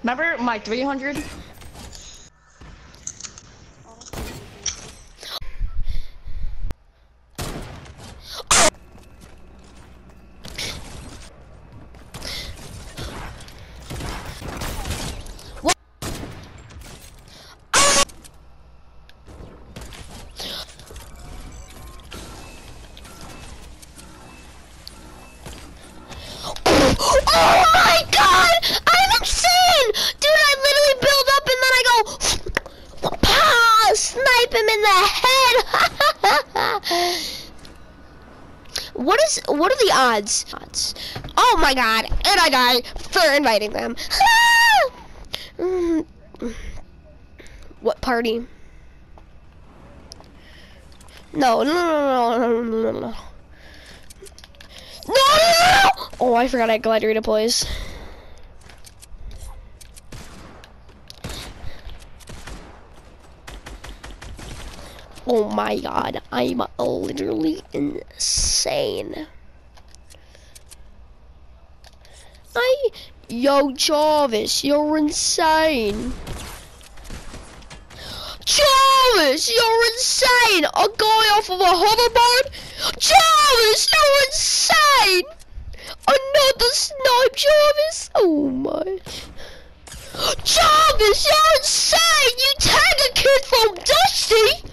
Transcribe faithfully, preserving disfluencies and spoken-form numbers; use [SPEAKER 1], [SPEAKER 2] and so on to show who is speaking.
[SPEAKER 1] Remember my three hundred?
[SPEAKER 2] Oh my god! I'm insane! Dude, I literally build up and then I go pow, snipe him in the head. What is what are the odds? Odds. Oh my god, and I die for inviting them. Mm. What party? No, no, no, no, no, no, no, no. No! Oh, I forgot I had glider deploys. Oh my god, I'm literally insane. I, yo, Jarvis, you're insane. Jarvis, you're insane! A guy off of a hoverboard? Jarvis, you're insane! Another snipe, Jarvis! Oh my. Jarvis, you're insane! You tagged a kid from Dusty!